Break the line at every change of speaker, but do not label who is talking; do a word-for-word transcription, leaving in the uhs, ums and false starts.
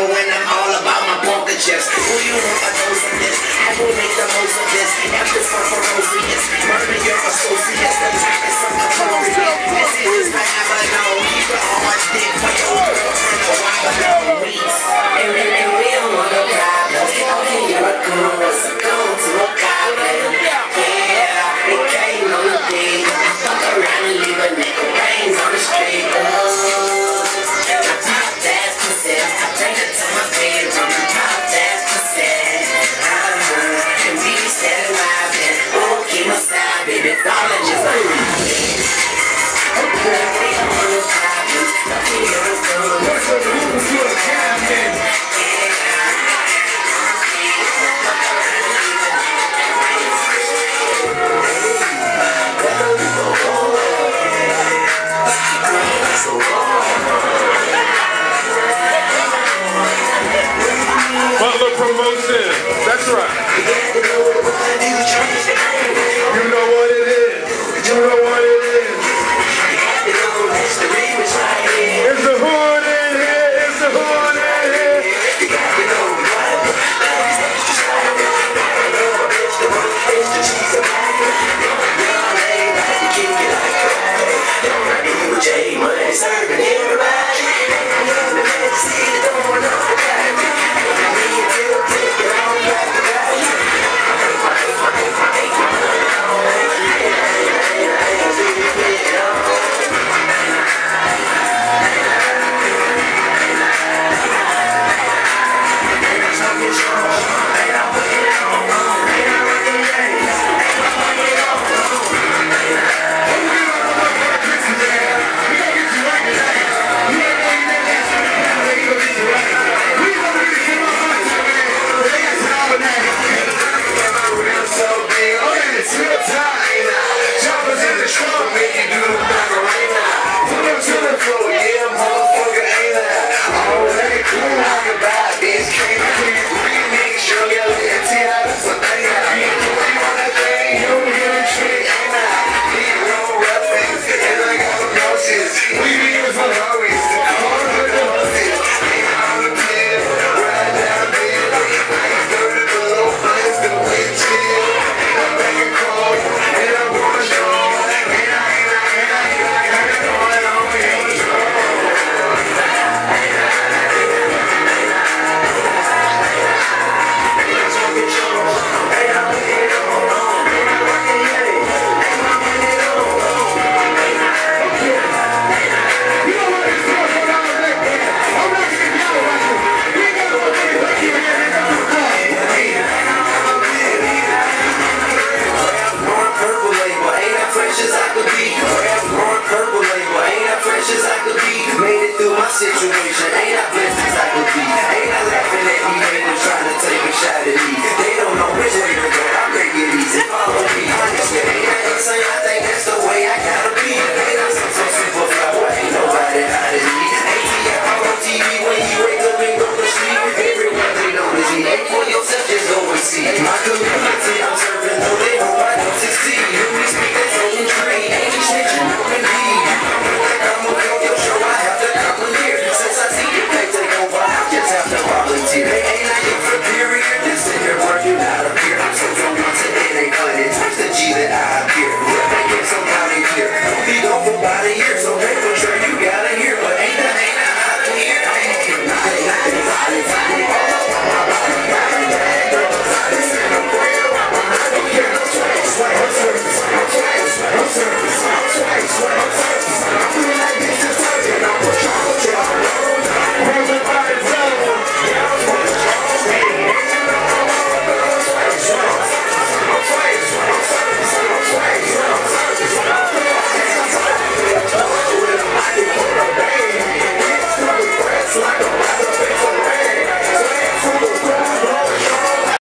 know when I'm all about my poker chips. Who you want a dose of this? I will make the most of this. After some ferocious, murder your associates. The topics of the appropriate. This is my Avalon. Keep the hard stick for your girlfriend a while weeks. And we, and we don't want no problems. Okay, you're a goon. What's a goon to a goblin? Yeah, it came on the beat. Fuck around and leave a nigga brains on the street. Oh, I pop that pussy. I bring it to my bedroom. I pop that pussy. Uh-huh. And we be steady vibing. Oh, keep my style, baby. Falling just like my bitch. Okay, we don't want no problems. Okay, you're a goon. What's a goon to a goblin?
Butler Promotion. That's right.